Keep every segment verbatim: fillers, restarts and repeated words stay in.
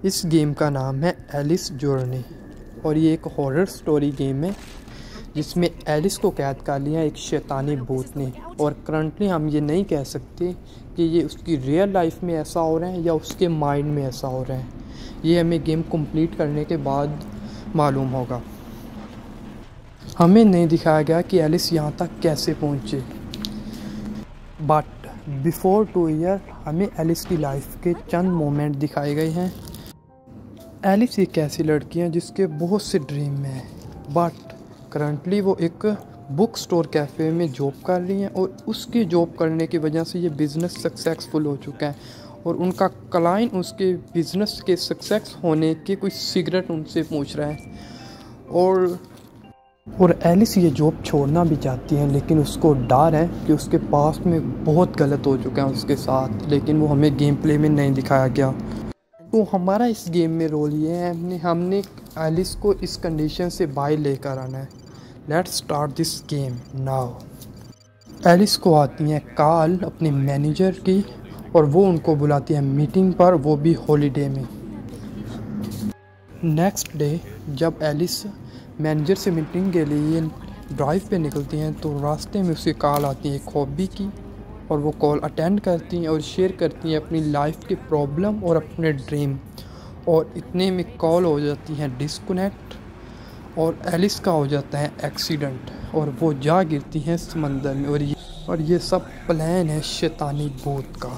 इस गेम का नाम है एलिस जर्नी और ये एक हॉरर स्टोरी गेम है जिसमें एलिस को कैद कर लिया एक शैतानी भूत ने। और करंटली हम ये नहीं कह सकते कि ये उसकी रियल लाइफ में ऐसा हो रहा है या उसके माइंड में ऐसा हो रहा है। ये हमें गेम कंप्लीट करने के बाद मालूम होगा। हमें नहीं दिखाया गया कि एलिस यहाँ तक कैसे पहुँचे, बट बिफोर टू ईयर हमें एलिस की लाइफ के चंद मोमेंट दिखाए गए हैं। एलिस एक ऐसी लड़की है जिसके बहुत से ड्रीम है, बट करंटली वो एक बुक स्टोर कैफ़े में जॉब कर रही हैं और उसकी जॉब करने की वजह से ये बिज़नेस सक्सेसफुल हो चुका है और उनका क्लाइंट उसके बिज़नेस के सक्सेस होने के कुछ सीक्रेट उनसे पूछ रहा है। और और एलिस ये जॉब छोड़ना भी चाहती है, लेकिन उसको डर है कि उसके पास में बहुत गलत हो चुका है उसके साथ, लेकिन वो हमें गेम प्ले में नहीं दिखाया गया। तो हमारा इस गेम में रोल ये है, हमने हमने एलिस को इस कंडीशन से बाहर लेकर आना है। Let's start this game now. Alice को आती है कॉल अपने मैनेजर की और वो उनको बुलाती है मीटिंग पर, वो भी हॉलीडे में। नेक्स्ट डे जब एलिस मैनेजर से मीटिंग के लिए ड्राइव पे निकलती हैं तो रास्ते में उसे कॉल आती है एक हॉबी की और वो कॉल अटेंड करती हैं और शेयर करती हैं अपनी लाइफ के प्रॉब्लम और अपने ड्रीम। और इतने में कॉल हो जाती हैं डिस्कनेक्ट और एलिस का हो जाता है एक्सीडेंट और वो जा गिरती हैं समंदर में। और ये और ये सब प्लान है शैतानी भूत का।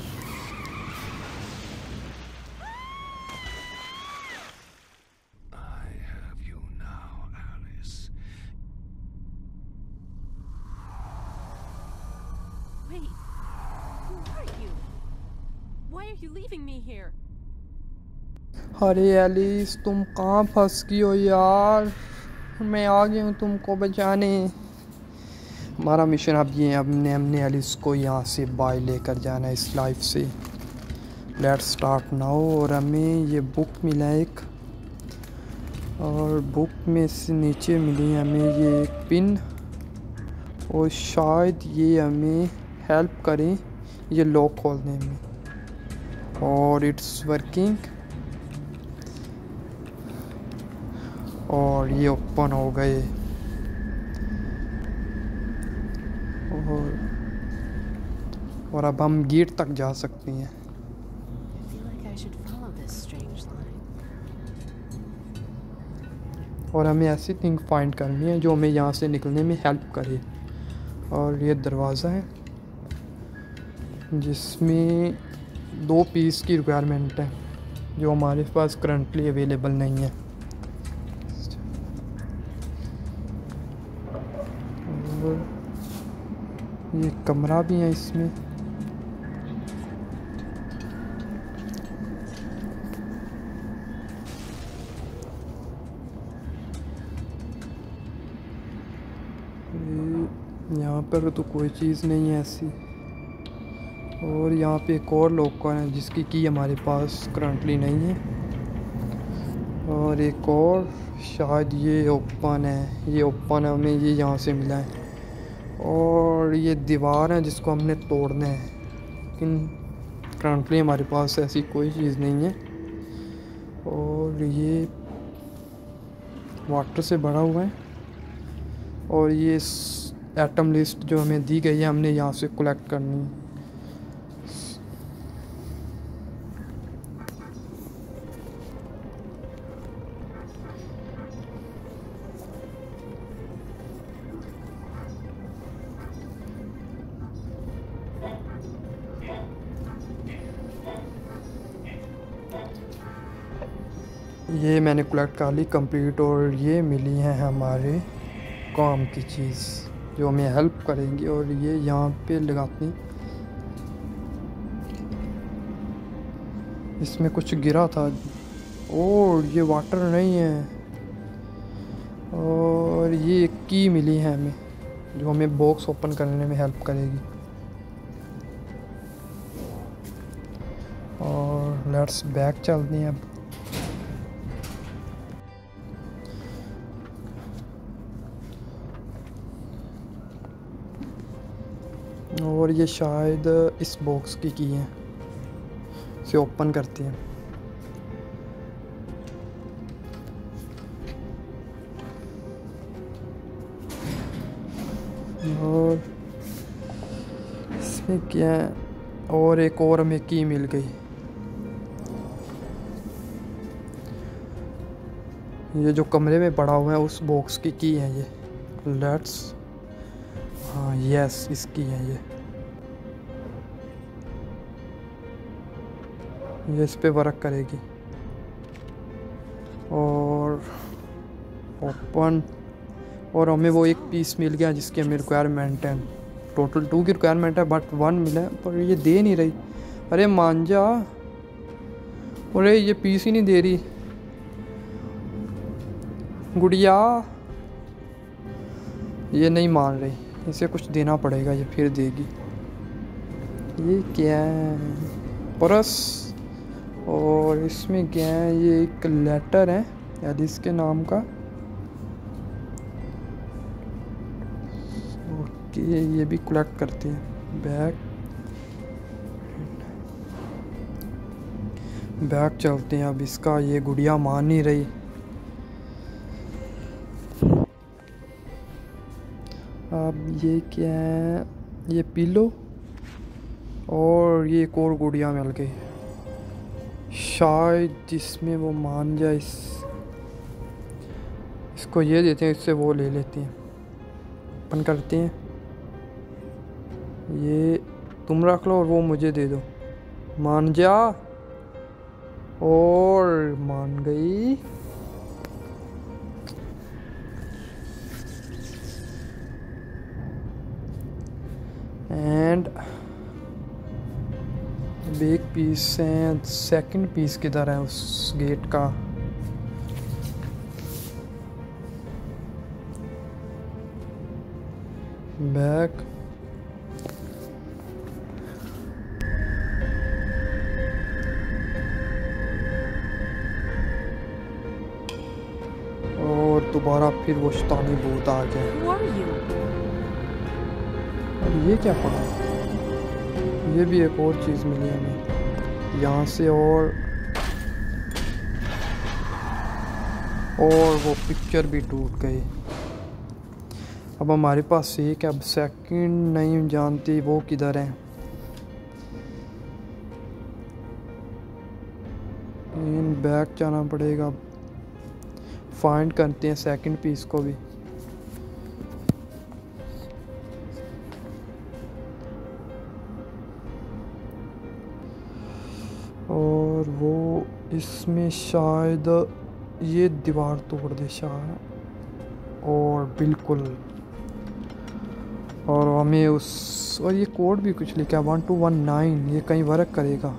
Wait, who are you? Why are you leaving me here? अरे एलिस तुम कहाँ फंस गई हो यार, मैं आ गई हूँ तुमको बचाने। हमारा मिशन अब ये है, हमने हमने एलिस को यहाँ से बाय लेकर जाना है इस लाइफ से। Let's start now. और हमें ये बुक मिला है एक, और बुक में से नीचे मिली हमें ये एक पिन और शायद ये हमें हेल्प करें ये लॉक खोलने में। और इट्स वर्किंग और ये ओपन हो गए। और और अब हम गेट तक जा सकते हैं। I feel like I should follow this strange line. और हमें ऐसी थिंग फाइंड करनी है जो हमें यहाँ से निकलने में हेल्प करे। और ये दरवाज़ा है जिसमें दो पीस की रिक्वायरमेंट है जो हमारे पास करंटली अवेलेबल नहीं है। और ये कमरा भी है इसमें। यहाँ पर तो कोई चीज़ नहीं है ऐसी। और यहाँ पे एक और लॉकर है जिसकी की हमारे पास करंटली नहीं है। और एक और शायद ये ओपन है, ये ओपन है, हमें ये यहाँ से मिला है। और ये दीवार है जिसको हमने तोड़ना है, लेकिन करंटली हमारे पास ऐसी कोई चीज़ नहीं है। और ये वाटर से भरा हुआ है। और ये एटम लिस्ट जो हमें दी गई है हमने यहाँ से कलेक्ट करनी है। ये मैंने कलेक्ट कर ली कंप्लीट। और ये मिली है हमारे काम की चीज़ जो हमें हेल्प करेंगी। और ये यहाँ पे लगाती, इसमें कुछ गिरा था। और ये वाटर नहीं है। और ये एक की मिली है हमें जो हमें बॉक्स ओपन करने में हेल्प करेगी। और लेट्स बैक चलते हैं अब। और ये शायद इस बॉक्स की की है, इसे ओपन करते हैं। और इसमें क्या है, और एक और हमें की मिल गई। ये जो कमरे में पड़ा हुआ है उस बॉक्स की की है ये। लेट्स, हाँ यस, इसकी है ये। ये इस पे वर्क करेगी। और ओपन, और हमें वो एक पीस मिल गया जिसकी हमें रिक्वायरमेंट है। टोटल टू की रिक्वायरमेंट है बट वन मिला है, पर ये दे नहीं रही। अरे मान जा, अरे ये पीस ही नहीं दे रही गुड़िया, ये नहीं मान रही। इसे कुछ देना पड़ेगा, ये फिर देगी। ये क्या है, परस, और इसमें क्या है, ये एक लेटर है एलिस के नाम का। ओके, ये भी कलेक्ट करते हैं। बैग बैग चलते हैं अब इसका। ये गुड़िया मान नहीं रही। अब ये क्या है, ये पिलो, और ये एक और गुड़िया मिल गई शायद जिसमें वो मान जाए। इस इसको ये देते हैं, इससे वो ले लेते हैं। ओपन करते हैं, ये तुम रख लो और वो मुझे दे दो। मान जा, और मान गई। एंड अब एक पीस है, सेकंड पीस किधर है उस गेट का। बैक, और दोबारा फिर वो शैतानी भूत आ गया। Who are you? और ये क्या पड़ा, ये भी एक और चीज़ मिली हमें यहाँ से। और और वो पिक्चर भी टूट गई। अब हमारे पास एक है, अब सेकंड नहीं जानती वो किधर है। इन बैक जाना पड़ेगा, फाइंड करते हैं सेकंड पीस को भी। और वो इसमें शायद ये दीवार तोड़ दे शायद, और बिल्कुल, और हमें उस, और ये कोड भी कुछ लिखा है वन टू वन नाइन, ये कहीं वर्क करेगा।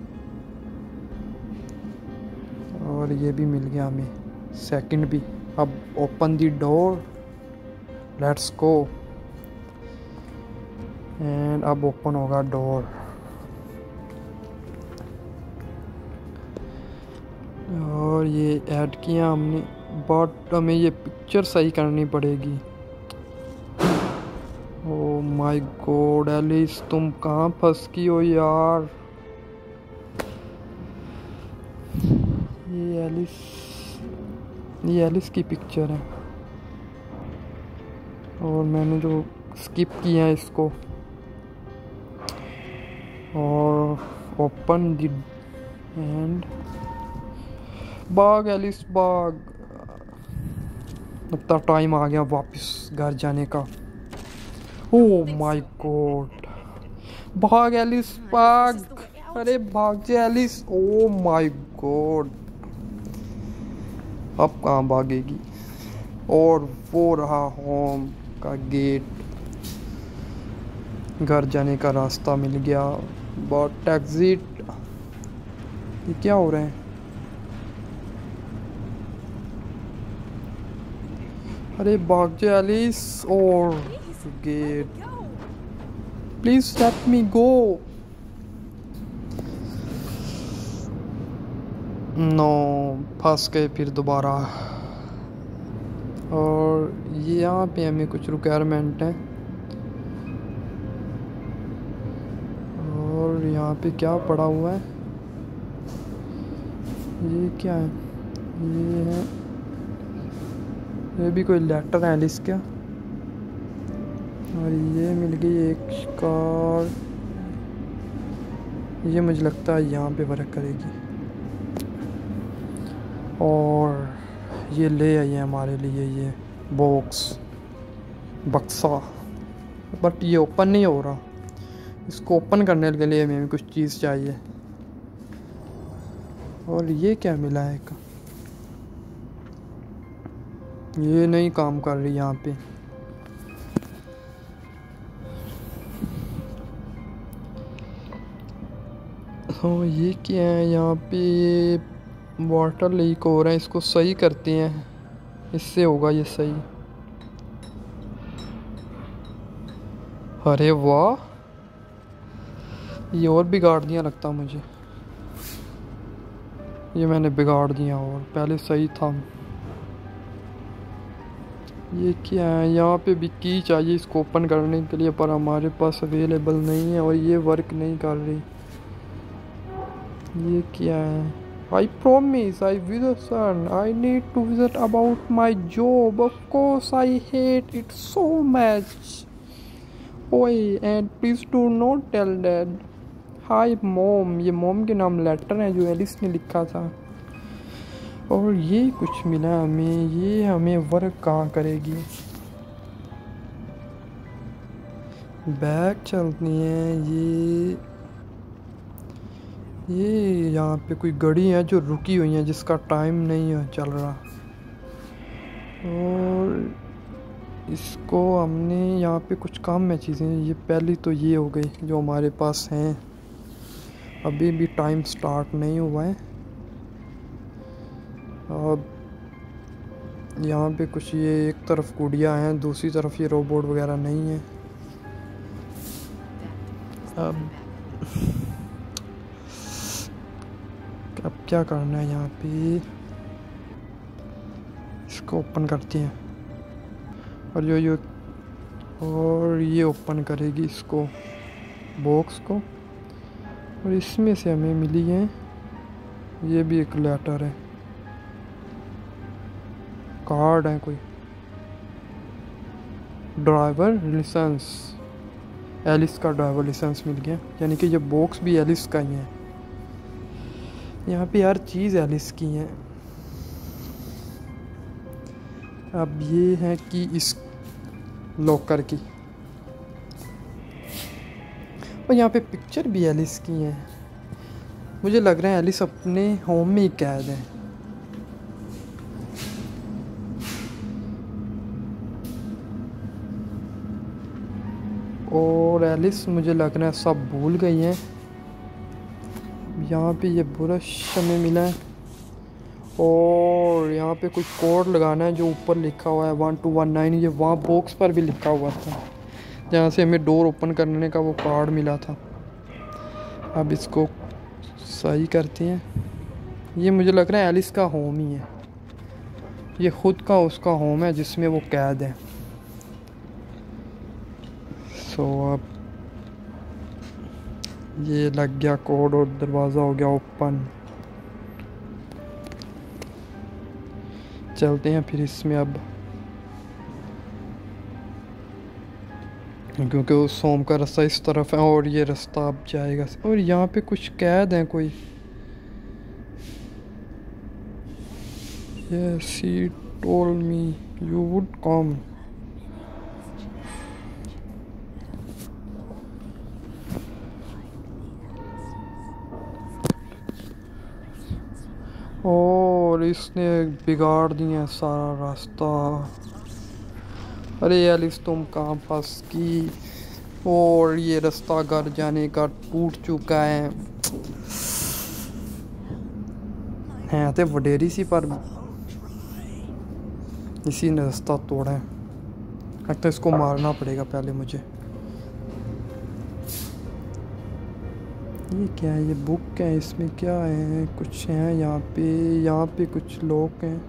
और ये भी मिल गया हमें सेकंड भी। अब open the door, let's go. And अब ओपन होगा डोर। और ये ऐड किया हमने, बट हमें ये पिक्चर सही करनी पड़ेगी। ओ माय गॉड एलिस, तुम कहाँ फंस गई हो यार। ये एलिस, ये एलिस की पिक्चर है, और मैंने जो स्किप किया है इसको। और ओपन द एंड भाग एलिस भाग। अब तक टाइम आ गया वापस घर जाने का। ओह माय गॉड, भाग एलिस भाग, अरे भाग जा एलिस। ओह माय गॉड, अब कहाँ भागेगी। और वो रहा होम का गेट, घर जाने का रास्ता मिल गया। बट एग्जिट, ये क्या हो रहा है। अरे भाग जा एलिस। और gate, please let me go. No, फंस गए फिर दोबारा। और यहाँ पे हमें कुछ रिक्वायरमेंट है। और यहाँ पे क्या पड़ा हुआ है, ये क्या है, ये है, ये भी कोई लेटर है एलिस क्या। और ये मिल गई एक कार, ये मुझे लगता है यहाँ पे वर्क करेगी। और ये ले आई है हमारे लिए ये बॉक्स बक्सा, बट ये ओपन नहीं हो रहा। इसको ओपन करने के लिए हमें कुछ चीज़ चाहिए। और ये क्या मिला है का, ये नहीं काम कर रही यहाँ पे। तो ये क्या है यहाँ पे, वाटर लीक हो रहा है, इसको सही करते हैं, इससे होगा ये सही। अरे वाह, ये और बिगाड़ दिया लगता मुझे, ये मैंने बिगाड़ दिया और पहले सही था। ये क्या है, यहाँ पे भी की चाहिए इसको ओपन करने के लिए, पर हमारे पास अवेलेबल नहीं है और ये वर्क नहीं कर रही। ये क्या है, I promise I will soon I need to visit about my job, of course I hate it so much, ओए and please do not tell that. Hi mom, ये मॉम के नाम लेटर है जो एलिस ने लिखा था। और ये कुछ मिला हमें, ये हमें वर्क कहाँ करेगी। बैग चलती है, ये ये यहाँ पे कोई गाड़ी है जो रुकी हुई है जिसका टाइम नहीं है चल रहा। और इसको हमने यहाँ पे कुछ काम में चीज़ें, ये पहली तो ये हो गई जो हमारे पास हैं, अभी भी टाइम स्टार्ट नहीं हुआ है। अब यहाँ पे कुछ, ये एक तरफ गुड़िया हैं, दूसरी तरफ ये रोबोट वगैरह नहीं है। अब अब क्या करना है यहाँ पे, इसको ओपन करते हैं और जो ये और ये ओपन करेगी इसको बॉक्स को। और इसमें से हमें मिली है, ये भी एक लेटर है, कार्ड है कोई, ड्राइवर लाइसेंस, एलिस का ड्राइवर लाइसेंस मिल गया, यानी कि ये बॉक्स भी एलिस का ही है। यहाँ पे हर चीज़ एलिस की है। अब ये है कि इस लॉकर की, और यहाँ पे पिक्चर भी एलिस की है। मुझे लग रहा है एलिस अपने होम में ही कैद है। और एलिस मुझे लग रहा है सब भूल गई हैं। यहाँ पे ये ब्रश हमें मिला है और यहाँ पे कोई कोड लगाना है जो ऊपर लिखा हुआ है वन टू वन नाइन, ये वहाँ बॉक्स पर भी लिखा हुआ था जहाँ से हमें डोर ओपन करने का वो कार्ड मिला था। अब इसको सही करते हैं। ये मुझे लग रहा है एलिस का होम ही है, ये खुद का उसका होम है जिसमें वो कैद है। सो अब ये लग गया कोड और दरवाज़ा हो गया ओपन। चलते हैं फिर इसमें अब, क्योंकि उस होम का रास्ता इस तरफ है और ये रास्ता अब जाएगा। और यहाँ पे कुछ कैद हैं कोई, yes he told me you would come। और इसने बिगाड़ दिया सारा रास्ता। अरे एलिस तुम कहाँ फंस गई। और ये रास्ता घर जाने का टूट चुका है। है तो वडेरी सी पर इसी ने रास्ता तोड़ा है। लगता है इसको मारना पड़ेगा पहले मुझे। ये क्या है, ये बुक है, इसमें क्या है, कुछ है यहाँ पे। यहाँ पे कुछ लोग हैं।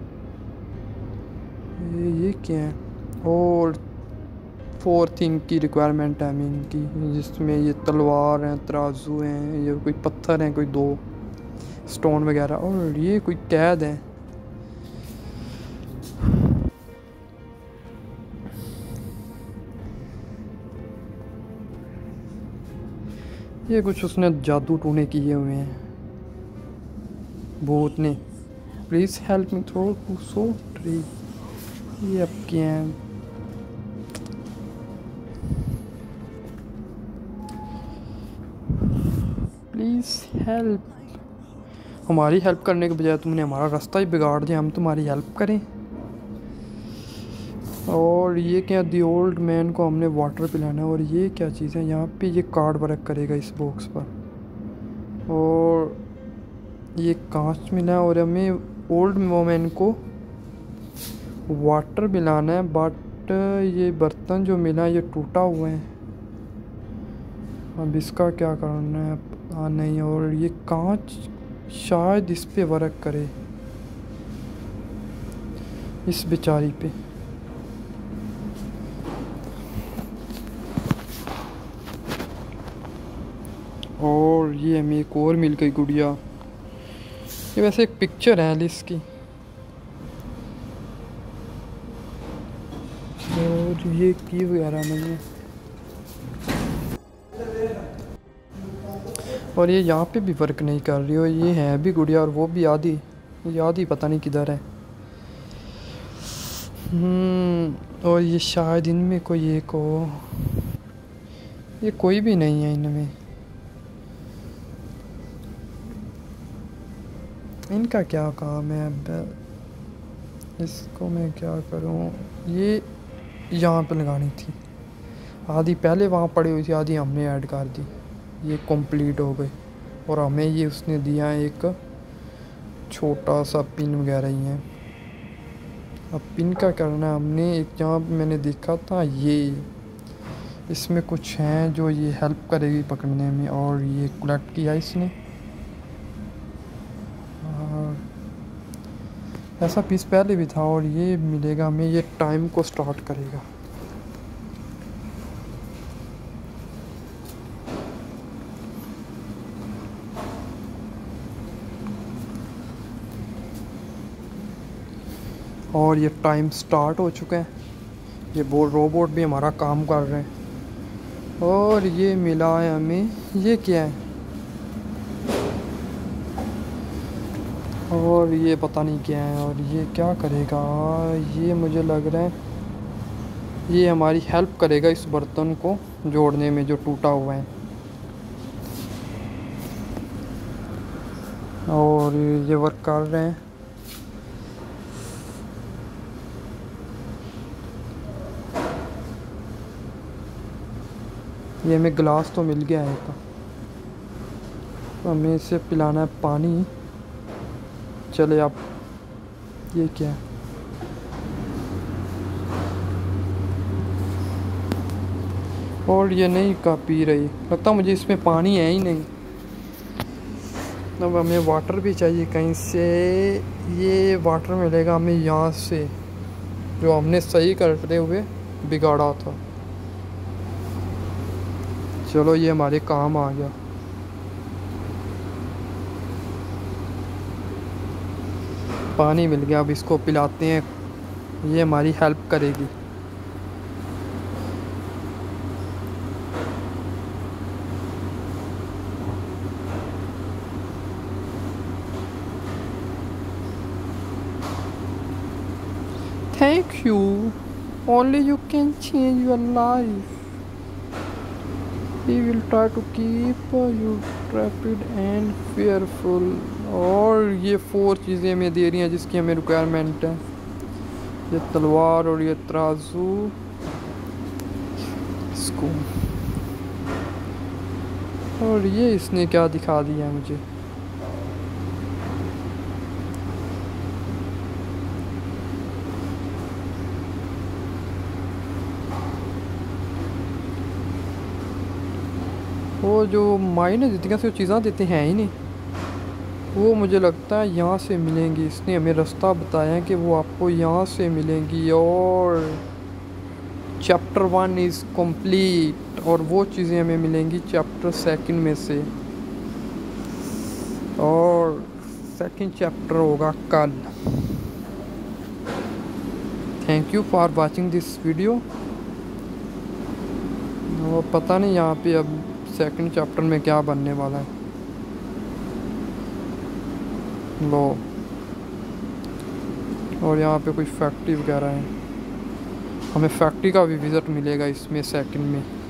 ये ये क्या है। और फोर थिंग की रिक्वायरमेंट है हमें इनकी, जिसमें ये तलवार हैं, तराजू हैं, ये कोई पत्थर हैं, कोई दो स्टोन वगैरह। और ये कोई कैद है। ये कुछ उसने जादू टूने किए हुए हैं भूत ने। Please help me throw to so tree. ये अब क्या है? Please help. हमारी हेल्प करने के बजाय तुमने हमारा रास्ता ही बिगाड़ दिया, हम तुम्हारी हेल्प करें। और ये क्या, दी ओल्ड मैन को हमने वाटर पिलाना है। और ये क्या चीज़ है यहाँ पे? ये कार्ड वर्क करेगा इस बॉक्स पर। और ये कांच मिला है और हमें ओल्ड वोमेन को वाटर पिलाना है। बट ये बर्तन जो मिला ये टूटा हुआ है, अब इसका क्या करना है? हाँ नहीं। और ये कांच शायद इस पे वर्क करे, इस बेचारी पे। और ये हमें एक और मिल गई गुड़िया। ये वैसे एक पिक्चर है एलिस की। और ये की वगैरह नहीं है। और ये यहाँ पे भी वर्क नहीं कर रही हो। ये है भी गुड़िया और वो भी आधी, ये आधी पता नहीं किधर है। हम्म और ये शायद इनमें कोई एक हो। ये कोई भी नहीं है इनमें। इनका क्या काम है? अब इसको मैं क्या करूं? ये यहाँ पे लगानी थी। आधी पहले वहाँ पड़ी हुई थी, आधी हमने ऐड कर दी। ये कंप्लीट हो गई। और हमें ये उसने दिया एक छोटा सा पिन वगैरह ही है। अब पिन का करना है हमने। एक जहाँ पे मैंने देखा था ये, इसमें कुछ हैं जो ये हेल्प करेगी पकड़ने में। और ये कलेक्ट किया इसने। और ऐसा पीस पहले भी था। और ये मिलेगा हमें, ये टाइम को स्टार्ट करेगा। और ये टाइम स्टार्ट हो चुका है। ये बोल रोबोट भी हमारा काम कर रहे हैं। और ये मिला है हमें, ये क्या है? और ये पता नहीं क्या है। और ये क्या करेगा? ये मुझे लग रहा है ये हमारी हेल्प करेगा इस बर्तन को जोड़ने में जो टूटा हुआ है। और ये वर्क कर रहे हैं। ये हमें गिलास तो मिल गया है, तो हमें इसे पिलाना है पानी। चले आप। ये क्या है? और ये नहीं का पी रही, लगता मुझे इसमें पानी है ही नहीं। अब हमें वाटर भी चाहिए कहीं से। ये वाटर मिलेगा हमें यहाँ से, जो हमने सही करते हुए बिगाड़ा था। चलो ये हमारे काम आ गया। पानी मिल गया, अब इसको पिलाते हैं। ये हमारी हेल्प करेगी। Thank you. Only you can change your life. He will try to keep you trapped and fearful. और ये फोर चीज़ें हमें दे रही हैं जिसकी हमें रिक्वायरमेंट है। ये तलवार और ये तराजू। इसको और ये इसने क्या दिखा दिया मुझे? वो जो माई ने जितनी से चीज़ें देते हैं ही नहीं, वो मुझे लगता है यहाँ से मिलेंगी। इसने हमें रास्ता बताया है कि वो आपको यहाँ से मिलेंगी। और चैप्टर वन इज़ कंप्लीट। और वो चीज़ें हमें मिलेंगी चैप्टर सेकंड में से। और सेकंड चैप्टर होगा कल। Thank you for watching this video. और पता नहीं यहाँ पे अब सेकंड चैप्टर में क्या बनने वाला है। लो, और यहाँ पे कोई फैक्ट्री वगैरह है, हमें फैक्ट्री का भी विज़िट मिलेगा इसमें सेकंड में।